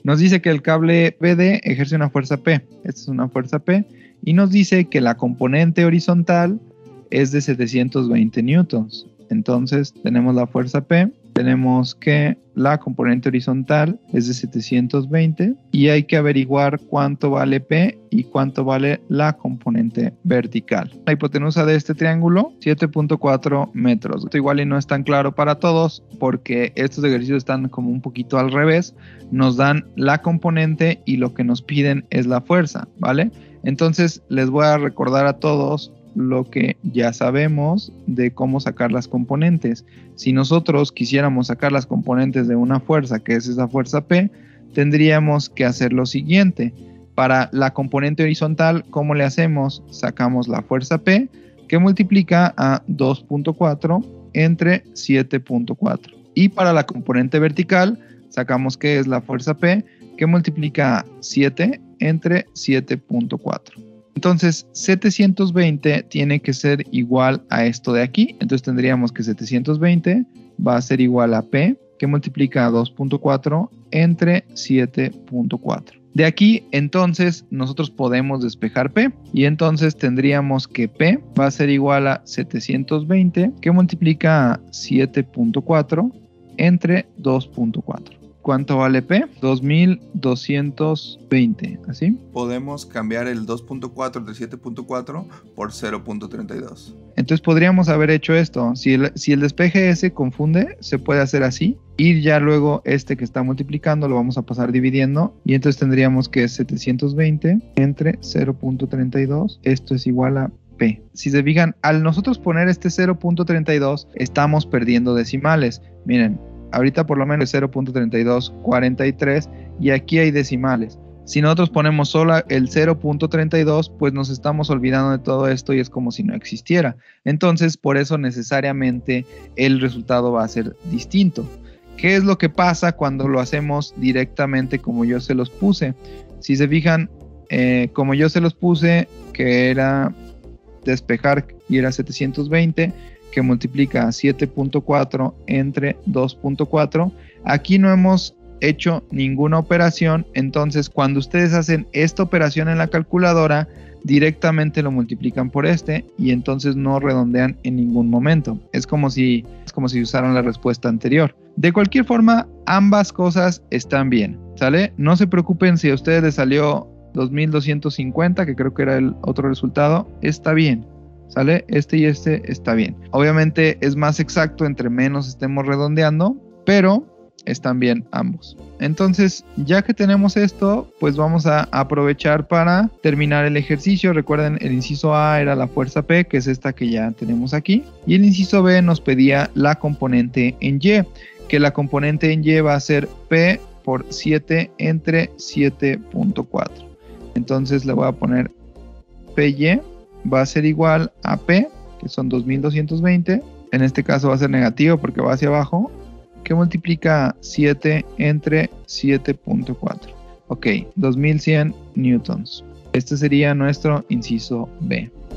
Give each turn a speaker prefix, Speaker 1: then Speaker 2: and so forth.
Speaker 1: Nos dice que el cable BD ejerce una fuerza P. Esta es una fuerza P. Y nos dice que la componente horizontal es de 720 newtons. Entonces tenemos la fuerza P, tenemos que la componente horizontal es de 720 y hay que averiguar cuánto vale P y cuánto vale la componente vertical. La hipotenusa de este triángulo, 7.4 metros. Esto igual y no es tan claro para todos porque estos ejercicios están como un poquito al revés. Nos dan la componente y lo que nos piden es la fuerza, ¿vale? Entonces les voy a recordar a todos lo que ya sabemos de cómo sacar las componentes. Si nosotros quisiéramos sacar las componentes de una fuerza, que es esa fuerza P, tendríamos que hacer lo siguiente. Para la componente horizontal, ¿cómo le hacemos? Sacamos la fuerza P, que multiplica a 2.4 entre 7.4. Y para la componente vertical, sacamos que es la fuerza P, que multiplica a 7 entre 7.4. Entonces 720 tiene que ser igual a esto de aquí. Entonces tendríamos que 720 va a ser igual a P, que multiplica a 2.4 entre 7.4. De aquí entonces nosotros podemos despejar P y entonces tendríamos que P va a ser igual a 720 que multiplica a 7.4 entre 2.4. ¿Cuánto vale P? 2220, ¿así?
Speaker 2: Podemos cambiar el 2.4 de 7.4 por 0.32.
Speaker 1: Entonces podríamos haber hecho esto. Si el despeje S confunde, se puede hacer así. Y ya luego este que está multiplicando lo vamos a pasar dividiendo. Y entonces tendríamos que 720 entre 0.32. Esto es igual a P. Si se fijan, al nosotros poner este 0.32, estamos perdiendo decimales. Miren. Ahorita por lo menos es 0.3243 y aquí hay decimales. Si nosotros ponemos solo el 0.32, pues nos estamos olvidando de todo esto y es como si no existiera. Entonces, por eso necesariamente el resultado va a ser distinto. ¿Qué es lo que pasa cuando lo hacemos directamente como yo se los puse? Si se fijan, como yo se los puse, que era despejar y era 720, que multiplica 7.4 entre 2.4. Aquí no hemos hecho ninguna operación, entonces cuando ustedes hacen esta operación en la calculadora, directamente lo multiplican por este y entonces no redondean en ningún momento. Es como si usaran la respuesta anterior. De cualquier forma, ambas cosas están bien, ¿sale? No se preocupen si a ustedes les salió 2250, que creo que era el otro resultado, está bien. ¿Sale? Este y este está bien. Obviamente es más exacto entre menos estemos redondeando, pero están bien ambos. Entonces, ya que tenemos esto, pues vamos a aprovechar para terminar el ejercicio. Recuerden, el inciso A era la fuerza P, que es esta que ya tenemos aquí. Y el inciso B nos pedía la componente en Y, que la componente en Y va a ser P por 7 entre 7.4. Entonces le voy a poner PY. Va a ser igual a P, que son 2220. En este caso va a ser negativo porque va hacia abajo, que multiplica 7 entre 7.4. Ok, 2100 newtons. Este sería nuestro inciso B.